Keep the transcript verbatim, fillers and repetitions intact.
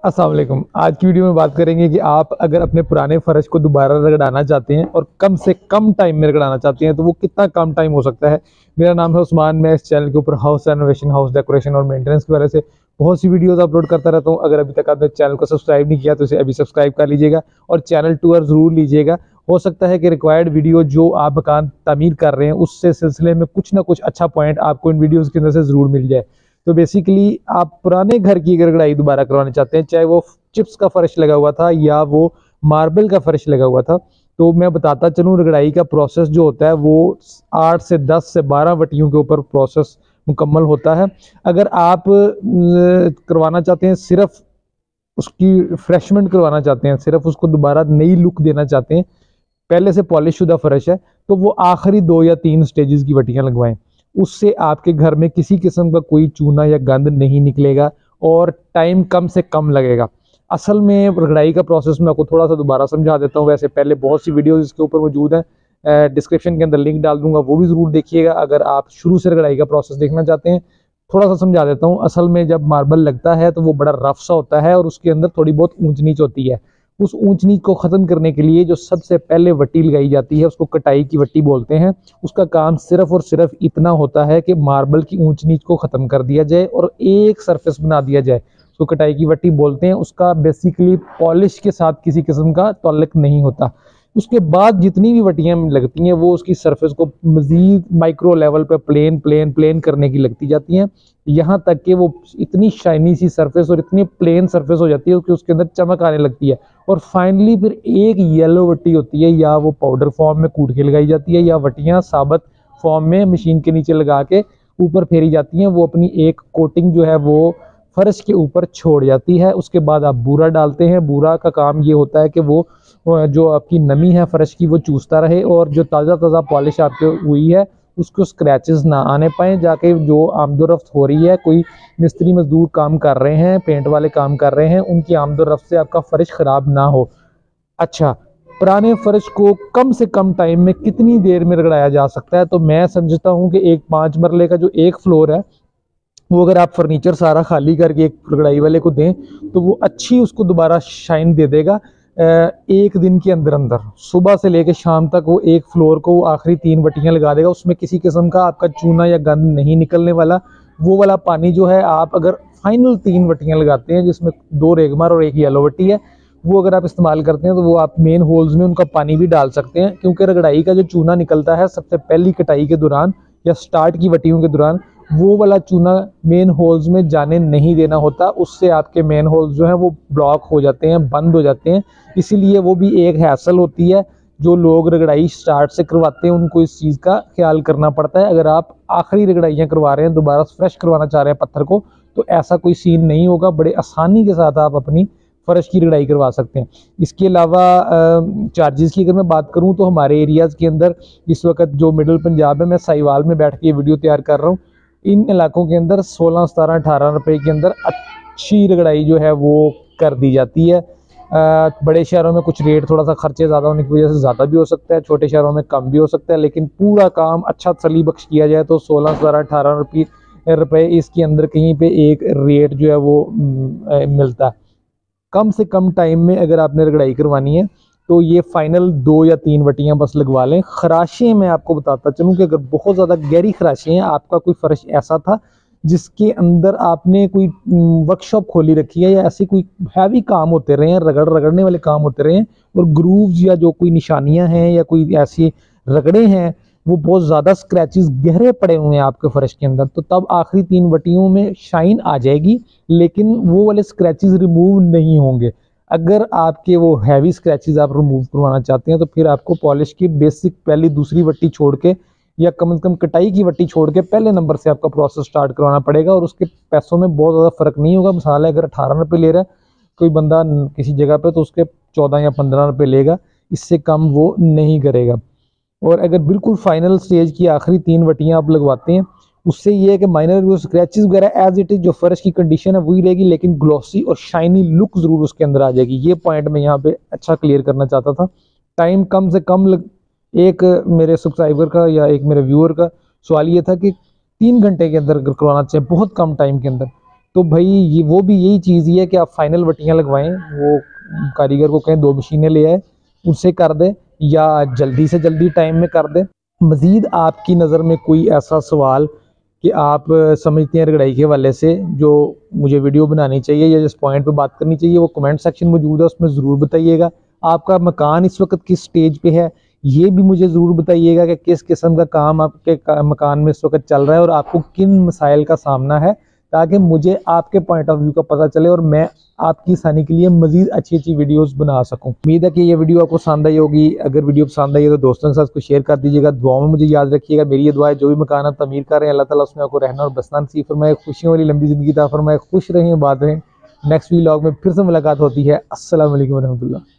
अस्सलाम वालेकुम। आज की वीडियो में बात करेंगे कि आप अगर अपने पुराने फर्श को दोबारा रगड़ाना चाहते हैं और कम से कम टाइम में रगड़ाना चाहते हैं तो वो कितना कम टाइम हो सकता है। मेरा नाम है उस्मान। मैं इस चैनल के ऊपर हाउस रेनोवेशन, हाउस डेकोरेशन और मेंटेनेंस की वजह से बहुत सी वीडियोस अपलोड करता रहता हूं। अगर अभी तक आपने चैनल को सब्सक्राइब नहीं किया तो इसे अभी सब्सक्राइब कर लीजिएगा और चैनल टूर ज़रूर लीजिएगा। हो सकता है कि रिक्वायर्ड वीडियो जो आप मकान तामीर कर रहे हैं उससे सिलसिले में कुछ ना कुछ अच्छा पॉइंट आपको इन वीडियोज़ के अंदर से ज़रूर मिल जाए। तो बेसिकली आप पुराने घर की अगर रगड़ाई दोबारा करवाना चाहते हैं, चाहे वो चिप्स का फर्श लगा हुआ था या वो मार्बल का फर्श लगा हुआ था, तो मैं बताता चलूँ रगड़ाई का प्रोसेस जो होता है वो आठ से दस से बारह वटियों के ऊपर प्रोसेस मुकम्मल होता है। अगर आप करवाना चाहते हैं, सिर्फ उसकी फ्रेशमेंट करवाना चाहते हैं, सिर्फ उसको दोबारा नई लुक देना चाहते हैं, पहले से पॉलिश शुदा फर्श है तो वो आखिरी दो या तीन स्टेजेस की वटियां लगवाएं। उससे आपके घर में किसी किस्म का कोई चूना या गंद नहीं निकलेगा और टाइम कम से कम लगेगा। असल में रगड़ाई का प्रोसेस मैं आपको थोड़ा सा दोबारा समझा देता हूँ। वैसे पहले बहुत सी वीडियोस इसके ऊपर मौजूद हैं, डिस्क्रिप्शन के अंदर लिंक डाल दूंगा, वो भी ज़रूर देखिएगा अगर आप शुरू से रगड़ाई का प्रोसेस देखना चाहते हैं। थोड़ा सा समझा देता हूँ। असल में जब मार्बल लगता है तो वो बड़ा रफ सा होता है और उसके अंदर थोड़ी बहुत ऊंच नीच होती है। उस ऊंच नीच को ख़त्म करने के लिए जो सबसे पहले वट्टी लगाई जाती है उसको कटाई की वट्टी बोलते हैं। उसका काम सिर्फ और सिर्फ इतना होता है कि मार्बल की ऊंच नीच को ख़त्म कर दिया जाए और एक सरफेस बना दिया जाए। उसको कटाई की वट्टी बोलते हैं। उसका बेसिकली पॉलिश के साथ किसी किस्म का ताल्लुक नहीं होता। उसके बाद जितनी भी वटियां लगती हैं वो उसकी सरफेस को मजीद माइक्रो लेवल पे प्लेन प्लेन प्लेन करने की लगती जाती हैं, यहाँ तक कि वो इतनी शाइनी सी सरफेस और इतनी प्लेन सरफेस हो जाती है कि उसके अंदर चमक आने लगती है। और फाइनली फिर एक येलो वट्टी होती है, या वो पाउडर फॉर्म में कूट के लगाई जाती है या वटियां साबित फॉर्म में मशीन के नीचे लगा के ऊपर फेरी जाती हैं। वो अपनी एक कोटिंग जो है वो फर्श के ऊपर छोड़ जाती है। उसके बाद आप बूरा डालते हैं। बूरा का काम ये होता है कि वो जो आपकी नमी है फर्श की वो चूसता रहे और जो ताज़ा ताज़ा पॉलिश आपके हुई है उसको स्क्रैचेस ना आने पाए, जाके जो आमदोरफ्त हो रही है, कोई मिस्त्री मजदूर काम कर रहे हैं, पेंट वाले काम कर रहे हैं, उनकी आमदोरफ्त से आपका फर्श ख़राब ना हो। अच्छा, पुराने फर्श को कम से कम टाइम में कितनी देर में रगड़ाया जा सकता है? तो मैं समझता हूँ कि एक पाँच मरले का जो एक फ्लोर है वो अगर आप फर्नीचर सारा खाली करके एक रगड़ाई वाले को दें तो वो अच्छी उसको दोबारा शाइन दे देगा। एक दिन के अंदर अंदर सुबह से लेकर शाम तक वो एक फ्लोर को वो आखिरी तीन वटियां लगा देगा। उसमें किसी किस्म का आपका चूना या गंद नहीं निकलने वाला। वो वाला पानी जो है, आप अगर फाइनल तीन वटियां लगाते हैं जिसमें दो रेगमार और एक येलो वट्टी है, वो अगर आप इस्तेमाल करते हैं तो वो आप मेन होल्स में उनका पानी भी डाल सकते हैं, क्योंकि रगड़ाई का जो चूना निकलता है सबसे पहली कटाई के दौरान या स्टार्ट की वटियों के दौरान, वो वाला चूना मेन होल्स में जाने नहीं देना होता। उससे आपके मेन होल्स जो हैं वो ब्लॉक हो जाते हैं, बंद हो जाते हैं। इसीलिए वो भी एक हैसल होती है। जो लोग रगड़ाई स्टार्ट से करवाते हैं उनको इस चीज़ का ख्याल करना पड़ता है। अगर आप आखिरी रगड़ाइयाँ करवा रहे हैं, दोबारा फ्रेश करवाना चाह रहे हैं पत्थर को, तो ऐसा कोई सीन नहीं होगा। बड़े आसानी के साथ आप अपनी फर्श की रगड़ाई करवा सकते हैं। इसके अलावा चार्जेस की अगर मैं बात करूं तो हमारे एरियाज़ के अंदर इस वक्त जो मिडल पंजाब है, मैं साहिवाल में बैठ के ये वीडियो तैयार कर रहा हूँ, इन इलाकों के अंदर सोलह सतारह अठारह रुपए के अंदर अच्छी रगड़ाई जो है वो कर दी जाती है। आ, बड़े शहरों में कुछ रेट थोड़ा सा खर्चे ज़्यादा होने की वजह से ज़्यादा भी हो सकता है, छोटे शहरों में कम भी हो सकता है, लेकिन पूरा काम अच्छा तसल्ली बख्श किया जाए तो सोलह सतारह अठारह रुपये रुपये इसके अंदर कहीं पे एक रेट जो है वो मिलता है। कम से कम टाइम में अगर आपने रगड़ाई करवानी है तो ये फाइनल दो या तीन वटियां बस लगवा लें। खराशें मैं आपको बताता चलूँ कि अगर बहुत ज़्यादा गहरी खराशें हैं, आपका कोई फर्श ऐसा था जिसके अंदर आपने कोई वर्कशॉप खोली रखी है या ऐसे कोई हैवी काम होते रहे हैं, रगड़ रगड़ने वाले काम होते रहे हैं, और ग्रूव्स या जो कोई निशानियां हैं या कोई ऐसी रगड़े हैं वो बहुत ज़्यादा स्क्रैचेस गहरे पड़े हुए हैं आपके फर्श के अंदर, तो तब आखिरी तीन वटियों में शाइन आ जाएगी, लेकिन वो वाले स्क्रैचेस रिमूव नहीं होंगे। अगर आपके वो हैवी स्क्रैचेस आप रिमूव करवाना चाहते हैं तो फिर आपको पॉलिश की बेसिक पहली दूसरी वट्टी छोड़ के या कम से कम कटाई की वट्टी छोड़ के पहले नंबर से आपका प्रोसेस स्टार्ट करवाना पड़ेगा, और उसके पैसों में बहुत ज़्यादा फर्क नहीं होगा। मिसाल है, अगर अठारह रुपये ले रहा है कोई बंदा किसी जगह पे तो उसके चौदह या पंद्रह रुपये लेगा, इससे कम वो नहीं करेगा। और अगर बिल्कुल फाइनल स्टेज की आखिरी तीन वटियां आप लगवाते हैं, उससे ये है कि माइनर वो स्क्रैचेस वगैरह एज इट इज जो फर्श की कंडीशन है वही रहेगी, लेकिन ग्लॉसी और शाइनी लुक जरूर उसके अंदर आ जाएगी। ये पॉइंट मैं यहाँ पे अच्छा क्लियर करना चाहता था। टाइम कम से कम लग, एक मेरे सब्सक्राइबर का या एक मेरे व्यूअर का सवाल ये था कि तीन घंटे के अंदर करवाना चाहिए, बहुत कम टाइम के अंदर। तो भाई ये वो भी यही चीज़ ही है कि आप फाइनल वटियाँ लगवाएं, वो कारीगर को कहें दो मशीनें ले आए उससे कर दे, या जल्दी से जल्दी टाइम में कर दे। मज़ीद आपकी नज़र में कोई ऐसा सवाल कि आप समझते हैं रगड़ाई के हवाले से जो मुझे वीडियो बनानी चाहिए या जिस पॉइंट पे बात करनी चाहिए, वो कमेंट सेक्शन मौजूद है, उसमें ज़रूर बताइएगा। आपका मकान इस वक्त किस स्टेज पे है ये भी मुझे ज़रूर बताइएगा कि किस किस्म का काम आपके का, मकान में इस वक्त चल रहा है और आपको किन मसाइल का सामना है, ताकि मुझे आपके पॉइंट ऑफ व्यू का पता चले और मैं आपकी आसानी के लिए मजीद अच्छी अच्छी वीडियोस बना सकूं। उम्मीद है कि ये वीडियो आपको पसंद आई होगी। अगर वीडियो पसंद आई है तो दोस्तों के साथ इसको शेयर कर दीजिएगा। दुआओं में मुझे याद रखिएगा। मेरी ये दुआ है जो भी मकान आप तमीर कर रहे हैं अल्लाह ताला उसमें आपको रहना और बसना नसीब फरमाए, खुशियों वाली लंबी ज़िंदगी अता फरमाए, खुश रहें, बात रहें। नेक्स्ट व्लॉग में फिर से मुलाकात होती है। अस्सलाम वालेकुम रहमतुल्लाह।